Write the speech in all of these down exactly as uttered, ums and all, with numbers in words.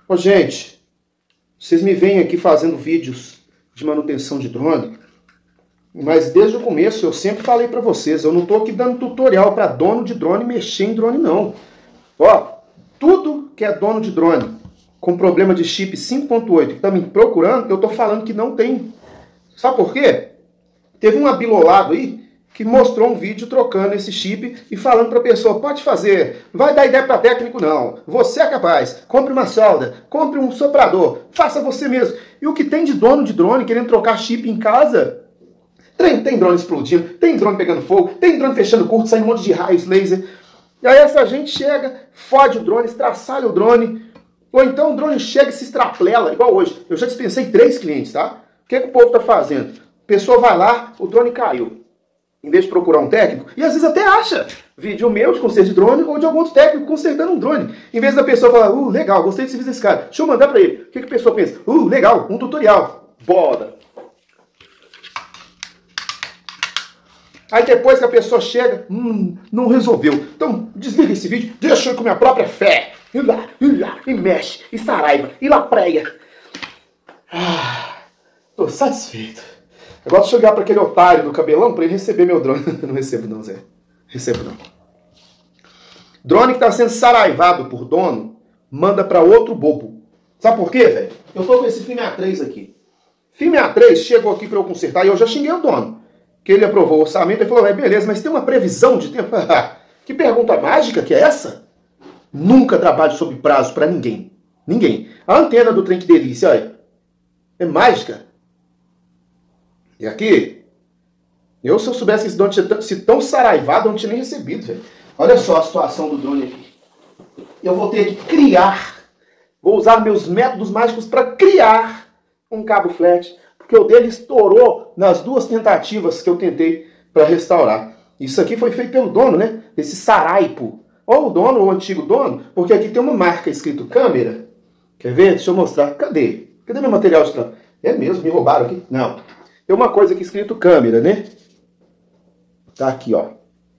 Ô, gente, vocês me veem aqui fazendo vídeos de manutenção de drone, mas desde o começo eu sempre falei pra vocês, eu não tô aqui dando tutorial pra dono de drone mexer em drone, não. Ó, tudo que é dono de drone com problema de chip cinco ponto oito que tá me procurando, eu tô falando que não tem. Sabe por quê? Teve um abilolado aí que mostrou um vídeo trocando esse chip e falando para a pessoa, pode fazer, não vai dar ideia para técnico não, você é capaz, compre uma solda, compre um soprador, faça você mesmo. E o que tem de dono de drone querendo trocar chip em casa? Tem, tem drone explodindo, tem drone pegando fogo, tem drone fechando curto, saindo um monte de raios laser. E aí essa gente chega, fode o drone, estraçalha o drone, ou então o drone chega e se estraplela, igual hoje. Eu já dispensei três clientes, tá? O que, que o povo tá fazendo? A pessoa vai lá, o drone caiu. Em vez de procurar um técnico, e às vezes até acha vídeo meu de conserto de drone ou de algum outro técnico consertando um drone. Em vez da pessoa falar, uh, legal, gostei do serviço desse cara, deixa eu mandar pra ele. O que, que a pessoa pensa? Uh, legal, um tutorial. Boda. Aí depois que a pessoa chega, hum, não resolveu. Então, desliga esse vídeo, deixa eu com minha própria fé. E lá, e lá, e mexe, e saraiva, e lapreia. Ah, tô satisfeito. Agora deixa eu ligar para aquele otário do cabelão para ele receber meu drone. Não recebo não, Zé. Recebo não. Drone que está sendo saraivado por dono, manda para outro bobo. Sabe por quê, velho? Eu tô com esse filme A três aqui. Filme A três chegou aqui para eu consertar e eu já xinguei o dono. Que ele aprovou o orçamento e falou, é, beleza, mas tem uma previsão de tempo? Que pergunta mágica que é essa? Nunca trabalho sob prazo para ninguém. Ninguém. A antena do trem que delícia, olha. É mágica. E aqui, eu se eu soubesse que esse drone tinha se tão saraivado, eu não tinha nem recebido, velho. Olha só a situação do drone aqui. Eu vou ter que criar, vou usar meus métodos mágicos para criar um cabo flat, porque o dele estourou nas duas tentativas que eu tentei para restaurar. Isso aqui foi feito pelo dono, né? Esse saraipo. Ou o dono, ou o antigo dono, porque aqui tem uma marca escrito câmera. Quer ver? Deixa eu mostrar. Cadê? Cadê meu material de trabalho? É mesmo? Me roubaram aqui? Não. Tem uma coisa aqui escrito câmera, né? Tá aqui, ó.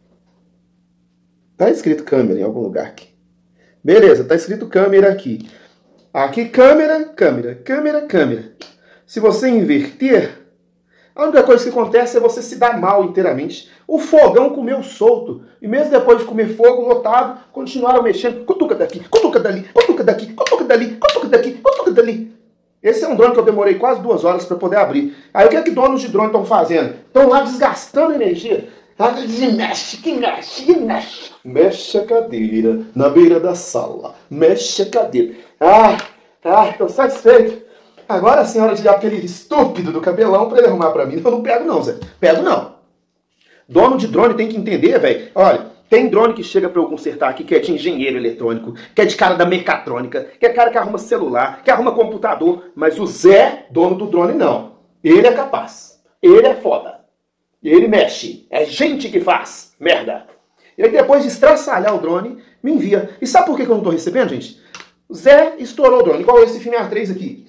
Tá escrito câmera em algum lugar aqui. Beleza, tá escrito câmera aqui. Aqui câmera, câmera, câmera, câmera. Se você inverter, a única coisa que acontece é você se dar mal inteiramente. O fogão comeu solto. E mesmo depois de comer fogo lotado, continuaram mexendo. Cutuca daqui, cutuca dali, cutuca daqui, cutuca dali, cutuca daqui, cutuca dali. Esse é um drone que eu demorei quase duas horas para poder abrir. Aí o que é que donos de drone estão fazendo? Estão lá desgastando energia. Mexe, que mexe, que mexe. Mexe a cadeira na beira da sala. Mexe a cadeira. Ah, ah, estou satisfeito. Agora sim é hora de dar aquele estúpido do cabelão para ele arrumar para mim. Eu não pego não, Zé. Pego não. Dono de drone tem que entender, velho. Olha, tem drone que chega para eu consertar aqui, que é de engenheiro eletrônico, que é de cara da mecatrônica, que é cara que arruma celular, que arruma computador, mas o Zé, dono do drone, não. Ele é capaz. Ele é foda. Ele mexe. É gente que faz. Merda. E aí depois de estraçalhar o drone, me envia. E sabe por que eu não tô recebendo, gente? O Zé estourou o drone, igual esse filme A três aqui.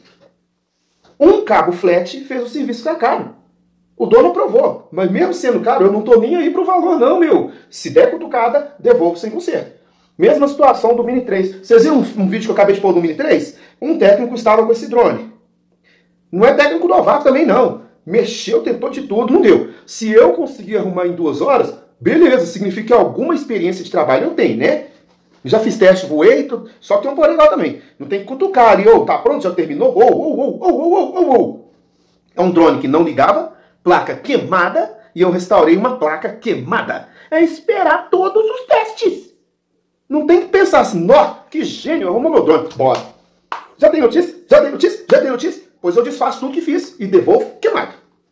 Um cabo flat fez o serviço ficar caro. O dono aprovou, mas mesmo sendo caro, eu não tô nem aí pro valor não, meu. Se der cutucada, devolvo sem conserto. Mesma situação do Mini três. Vocês viram um, um vídeo que eu acabei de pôr do Mini três? Um técnico estava com esse drone. Não é técnico novato também, não. Mexeu, tentou de tudo, não deu. Se eu conseguir arrumar em duas horas, beleza, significa que alguma experiência de trabalho eu tenho, né? Já fiz teste, voei, tudo. Só que tem um porém lá também. Não tem que cutucar ali, ou tá pronto, já terminou, ou, ou, ou, ou, ou, ou, ou. É um drone que não ligava, placa queimada, e eu restaurei uma placa queimada. É esperar todos os testes. Não tem que pensar assim, nó, que gênio, arrumou meu drone. Bora. Já tem notícia? Já tem notícia? Já tem notícia? Pois eu desfaço tudo que fiz e devolvo queimado.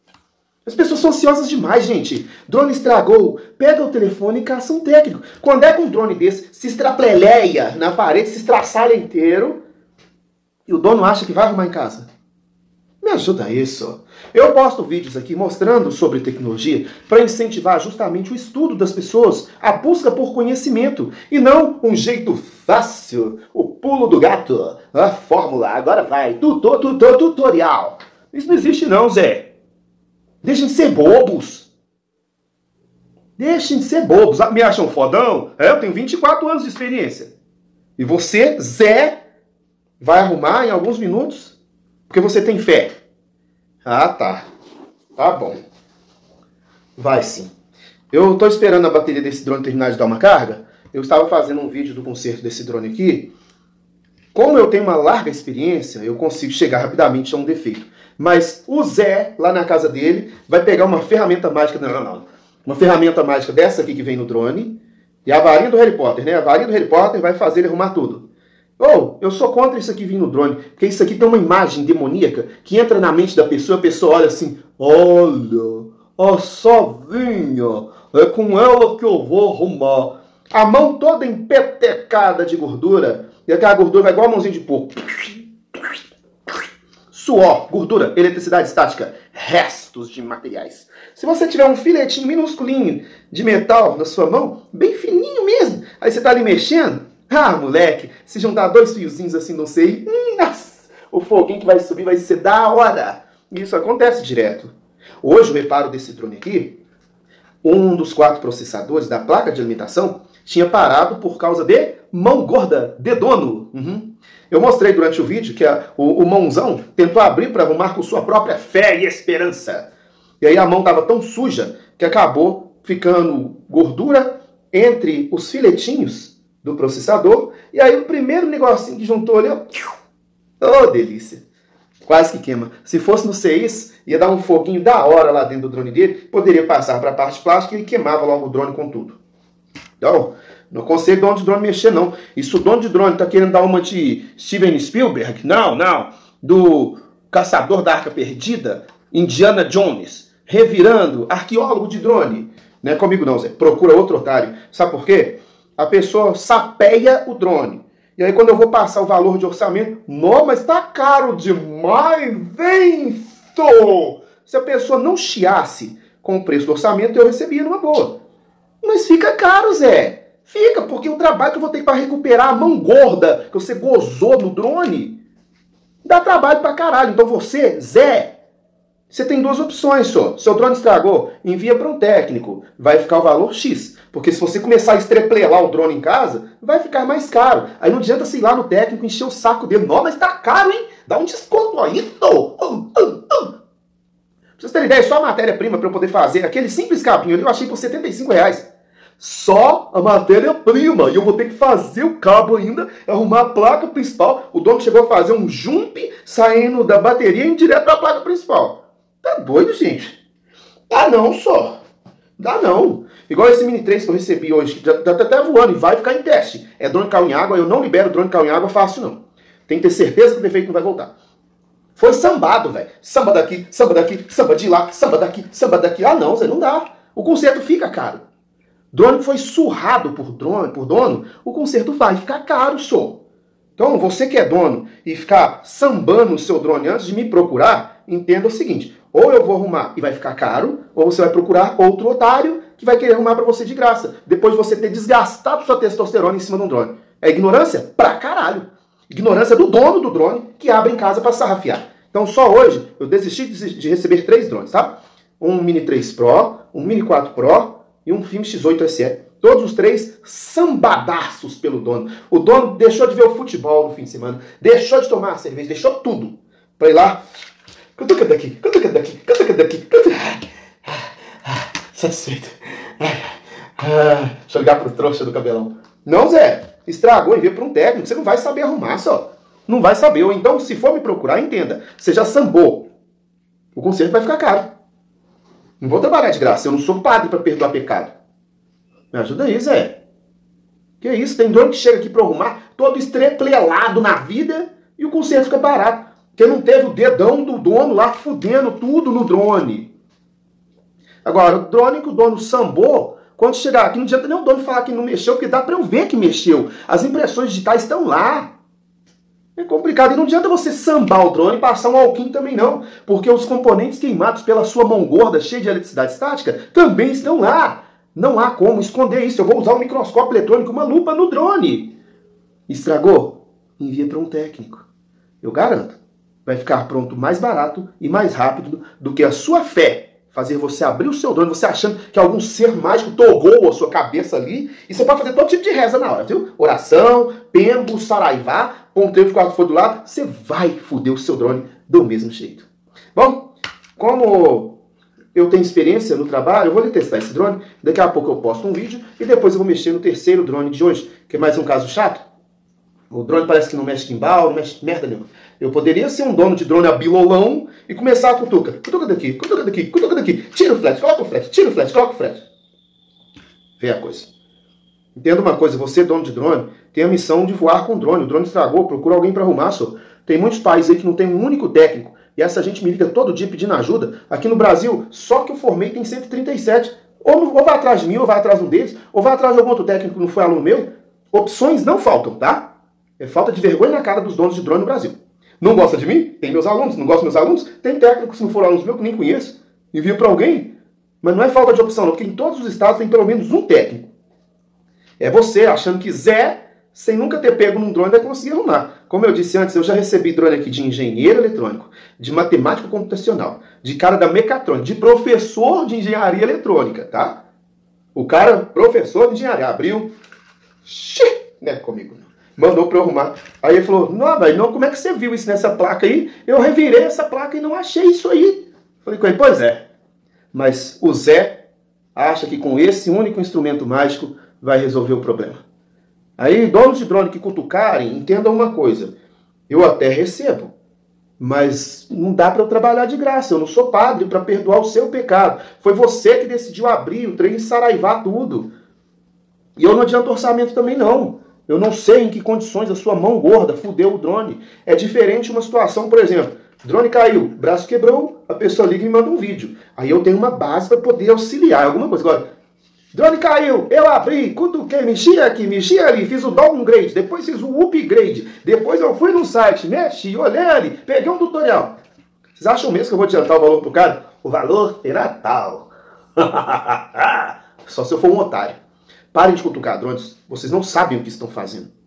As pessoas são ansiosas demais, gente. Drone estragou, pega o telefone e caça um técnico. Quando é que um drone desse se estrapeleia na parede, se estraçalha inteiro, e o dono acha que vai arrumar em casa? Me ajuda isso. Eu posto vídeos aqui mostrando sobre tecnologia para incentivar justamente o estudo das pessoas, a busca por conhecimento, e não um jeito fácil, o pulo do gato, a fórmula, agora vai, tutor, tutor, tutorial. Isso não existe não, Zé. Deixem de ser bobos. Deixem de ser bobos. Me acham fodão? É, eu tenho vinte e quatro anos de experiência. E você, Zé, vai arrumar em alguns minutos? Porque você tem fé. Ah, tá. Tá bom. Vai sim. Eu tô esperando a bateria desse drone terminar de dar uma carga. Eu estava fazendo um vídeo do conserto desse drone aqui. Como eu tenho uma larga experiência, eu consigo chegar rapidamente a um defeito. Mas o Zé, lá na casa dele, vai pegar uma ferramenta mágica... Não, não, não. Uma ferramenta mágica dessa aqui que vem no drone. E a varinha do Harry Potter, né? A varinha do Harry Potter vai fazer ele arrumar tudo. Ou, oh, eu sou contra isso aqui vir no drone. Porque isso aqui tem uma imagem demoníaca que entra na mente da pessoa. A pessoa olha assim... Olha, a Savinha, é com ela que eu vou arrumar. A mão toda empetecada de gordura... E aquela gordura vai igual a mãozinha de porco. Suor, gordura, eletricidade estática, restos de materiais. Se você tiver um filetinho minusculinho de metal na sua mão, bem fininho mesmo, aí você tá ali mexendo, ah, moleque, se juntar dois fiozinhos assim, não sei, hum, nossa, o foguinho que vai subir vai ser da hora. Isso acontece direto. Hoje o reparo desse drone aqui, um dos quatro processadores da placa de alimentação tinha parado por causa de mão gorda de dono. Uhum. Eu mostrei durante o vídeo que a, o, o mãozão tentou abrir para arrumar com sua própria fé e esperança. E aí a mão estava tão suja que acabou ficando gordura entre os filetinhos do processador. E aí o primeiro negocinho que juntou ali, ó, oh, delícia. Quase que queima. Se fosse no C I S, ia dar um foguinho da hora lá dentro do drone dele, poderia passar para a parte plástica e queimava logo o drone com tudo. Então, não aconselho o dono de drone mexer, não. E se o dono de drone está querendo dar uma de Steven Spielberg, não, não, do Caçador da Arca Perdida, Indiana Jones, revirando, arqueólogo de drone, não é comigo não, Zé, procura outro otário. Sabe por quê? A pessoa sapeia o drone. E aí quando eu vou passar o valor de orçamento, não, mas tá caro demais, vem, tô! Se a pessoa não chiasse com o preço do orçamento, eu recebia numa boa. Mas fica caro, Zé. Fica, porque o trabalho que eu vou ter para recuperar a mão gorda que você gozou no drone, dá trabalho pra caralho. Então você, Zé, você tem duas opções só. Seu drone estragou, envia para um técnico. Vai ficar o valor X. Porque se você começar a estreplelar o drone em casa, vai ficar mais caro. Aí não adianta você ir lá no técnico encher o saco dele. Não, mas tá caro, hein? Dá um desconto aí, tô. Uh, uh, uh. Pra vocês terem ideia, só a matéria-prima para eu poder fazer aquele simples capinho ali, eu achei por setenta e cinco reais. Só a matéria-prima. E eu vou ter que fazer o cabo ainda, arrumar a placa principal. O dono chegou a fazer um jump saindo da bateria e direto para a placa principal. Tá doido, gente? Dá não, só. Dá não. Igual esse Mini três que eu recebi hoje, que já tá até voando e vai ficar em teste. É drone caiu em água, eu não libero drone caiu em água fácil, não. Tem que ter certeza que o defeito não vai voltar. Foi sambado, velho. Samba daqui, samba daqui, samba de lá, samba daqui, samba daqui. Ah, não, Zé, não dá. O conserto fica caro. Drone que foi surrado por, drone, por dono, o conserto vai ficar caro, só. Então, você que é dono e ficar sambando o seu drone antes de me procurar, entenda o seguinte. Ou eu vou arrumar e vai ficar caro, ou você vai procurar outro otário que vai querer arrumar pra você de graça. Depois de você ter desgastado sua testosterona em cima de um drone. É ignorância? Pra caralho. Ignorância do dono do drone que abre em casa pra sarrafiar. Então, só hoje, eu desisti de receber três drones, tá? Um Mini três Pro, um Mini quatro Pro e um Film X oito S E. Todos os três sambadaços pelo dono. O dono deixou de ver o futebol no fim de semana, deixou de tomar a cerveja, deixou tudo pra ir lá. Cutuca daqui, cutuca daqui, cutuca daqui, cutuca... Satisfeito. Deixa eu ligar pro trouxa do cabelão. Não, Zé, estragou, envia pra um técnico, você não vai saber arrumar, só. Não vai saber, ou então, se for me procurar, entenda, você já sambou. O conserto vai ficar caro. Não vou trabalhar de graça, eu não sou padre pra perdoar pecado. Me ajuda aí, Zé. Que isso, tem dono que chega aqui pra arrumar, todo estreplelado na vida, e o conserto fica barato. Porque não teve o dedão do dono lá fudendo tudo no drone. Agora, o drone que o dono sambou, quando chegar aqui, não adianta nem o dono falar que não mexeu, porque dá pra eu ver que mexeu. As impressões digitais estão lá. É complicado. E não adianta você sambar o drone e passar um alquim também não. Porque os componentes queimados pela sua mão gorda, cheia de eletricidade estática, também estão lá. Não há como esconder isso. Eu vou usar um microscópio eletrônico, uma lupa no drone. Estragou? Envia para um técnico. Eu garanto. Vai ficar pronto mais barato e mais rápido do que a sua fé fazer você abrir o seu drone, você achando que algum ser mágico togou a sua cabeça ali, e você pode fazer todo tipo de reza na hora, viu? Oração, pembo, saraivá, ponteiro de quarto for do lado, você vai foder o seu drone do mesmo jeito. Bom, como eu tenho experiência no trabalho, eu vou lhe testar esse drone, daqui a pouco eu posto um vídeo, e depois eu vou mexer no terceiro drone de hoje, que é mais um caso chato. O drone parece que não mexe gimbal, não mexe merda nenhuma. Eu poderia ser um dono de drone abilolão e começar a cutuca. Cutuca daqui, cutuca daqui, cutuca daqui. Tira o flash, coloca o flash, tira o flash, coloca o flash. Vê a coisa. Entenda uma coisa, você, dono de drone, tem a missão de voar com drone. O drone estragou, procura alguém para arrumar, só. Tem muitos países aí que não tem um único técnico. E essa gente me liga todo dia pedindo ajuda. Aqui no Brasil, só que eu formei tem cento e trinta e sete. Ou, ou vai atrás de mim, ou vai atrás de um deles, ou vai atrás de algum outro técnico que não foi aluno meu. Opções não faltam, tá? É falta de vergonha na cara dos donos de drone no Brasil. Não gosta de mim? Tem meus alunos. Não gosta dos meus alunos? Tem técnicos, se não for alunos meus, que nem conheço. Envio para alguém. Mas não é falta de opção, não. Porque em todos os estados tem pelo menos um técnico. É você achando que Zé, sem nunca ter pego num drone, vai conseguir arrumar. Como eu disse antes, eu já recebi drone aqui de engenheiro eletrônico, de matemática computacional, de cara da mecatrônica, de professor de engenharia eletrônica, tá? O cara, professor de engenharia, abriu... Xiii, não é comigo, não. Mandou para eu arrumar. Aí ele falou, não, velho, não, como é que você viu isso nessa placa aí? Eu revirei essa placa e não achei isso aí. Falei com ele, pois é. Mas o Zé acha que com esse único instrumento mágico vai resolver o problema. Aí, donos de drone que cutucarem, entendam uma coisa. Eu até recebo, mas não dá para eu trabalhar de graça. Eu não sou padre para perdoar o seu pecado. Foi você que decidiu abrir o trem e saraivar tudo. E eu não adianto orçamento também, não. Eu não sei em que condições a sua mão gorda fudeu o drone. É diferente uma situação, por exemplo, drone caiu, braço quebrou, a pessoa liga e me manda um vídeo. Aí eu tenho uma base para poder auxiliar alguma coisa. Agora, drone caiu, eu abri, cutuquei, mexi aqui, mexi ali, fiz o downgrade, depois fiz o upgrade, depois eu fui no site, mexi, olhei ali, peguei um tutorial. Vocês acham mesmo que eu vou adiantar o valor pro cara? O valor será tal. Só se eu for um otário. Parem de cutucar drones, vocês não sabem o que estão fazendo.